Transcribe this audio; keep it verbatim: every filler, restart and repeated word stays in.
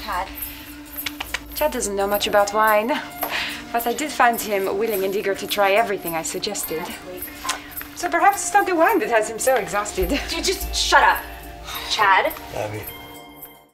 Chad? Chad doesn't know much about wine, but I did find him willing and eager to try everything I suggested. So perhaps it's not the wine that has him so exhausted. Dude, just shut up. Chad? Abby.